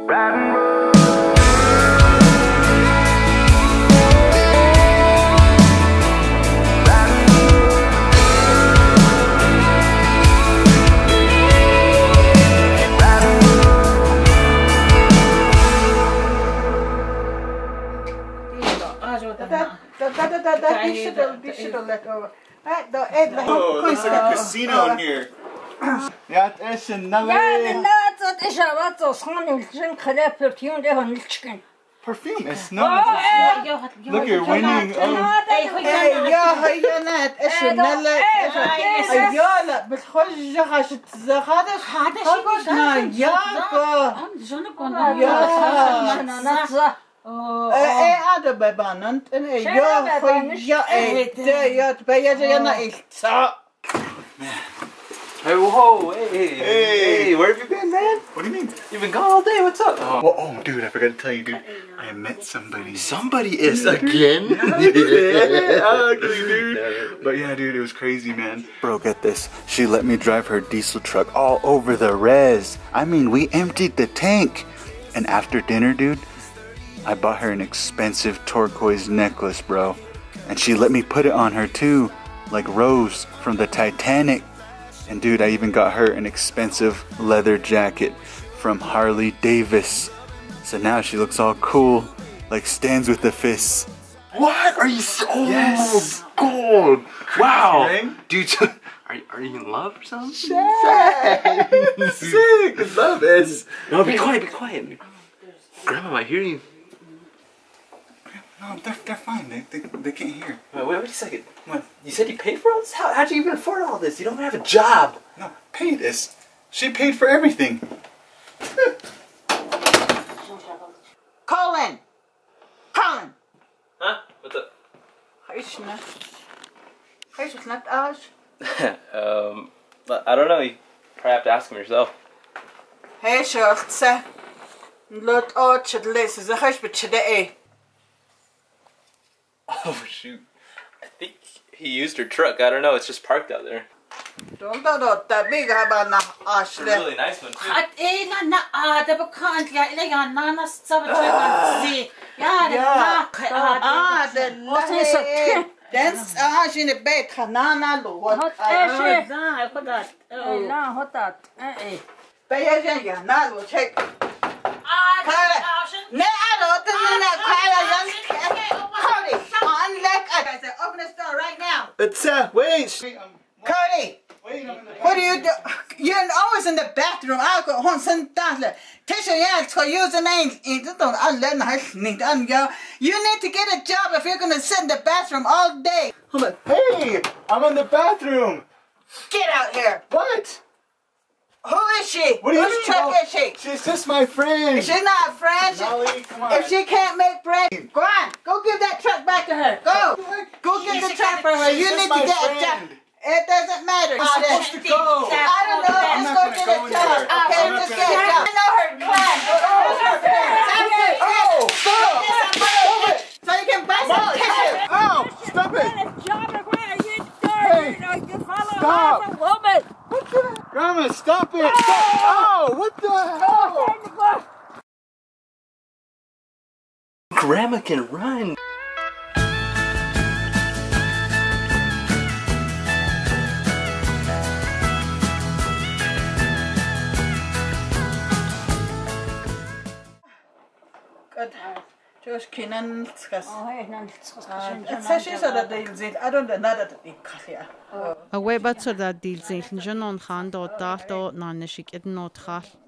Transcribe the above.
Oh, looks like a casino in here. Yeah, that's perfume is not. Look, you're winning. Hey, whoa, hey, where have you been, man? What do you mean? You've been gone all day, what's up? Oh, dude, I forgot to tell you, dude. I met somebody. Somebody is again? Yeah, ugly, dude. But yeah, dude, it was crazy, man. Bro, get this. She let me drive her diesel truck all over the res. I mean, we emptied the tank. And after dinner, dude, I bought her an expensive turquoise necklace, bro. And she let me put it on her too, like Rose from the Titanic. And dude, I even got her an expensive leather jacket from Harley Davis. So now she looks all cool, like stands with the fists. What? Are you so? Yes. Oh, God. Wow. Ring? Dude, are you in love or something? Sick. I love it. No, be quiet. Grandma might hear you. No, they're fine. They can't hear. Wait a second. What? You said you paid for all this? How'd you even afford all this? You don't have a job. No, pay this. She paid for everything. Colin! Huh? What's up? I don't know. You probably have to ask him yourself. Hey, Shortse. Lot orchard laces a hush, but today. Oh, shoot. I think he used her truck. I don't know. It's just parked out there. Don't that big about na It's a really nice one, too. That's in the bed, Kanana, what? Check. Open this door right now. It's wait. Kody, what do you do? You're always in the bathroom. I'll go home some time. Username. You need to get a job if you're gonna sit in the bathroom all day. Hey, I'm in the bathroom. Get out here. What? Who is she? What do you mean? Whose truck is she? She's just my friend. She's not a friend. Nolly, come on. If she can't make bread, go on. Go give that truck back to her. Go. Go give the truck for her. You need to get a job. It doesn't matter. I'm supposed to go. I don't know. Just go get a job. Okay, just get a job. I know her class. Oh, stop. So you can buy some tissue. Oh, stop it. Hey, stop. Grandma, stop it. Stop. Oh, what the hell? Grandma can run. Good. Just kinan tskas. It's so that they say I don't know that they clear. A way better that deals in John on hand or that or none she get not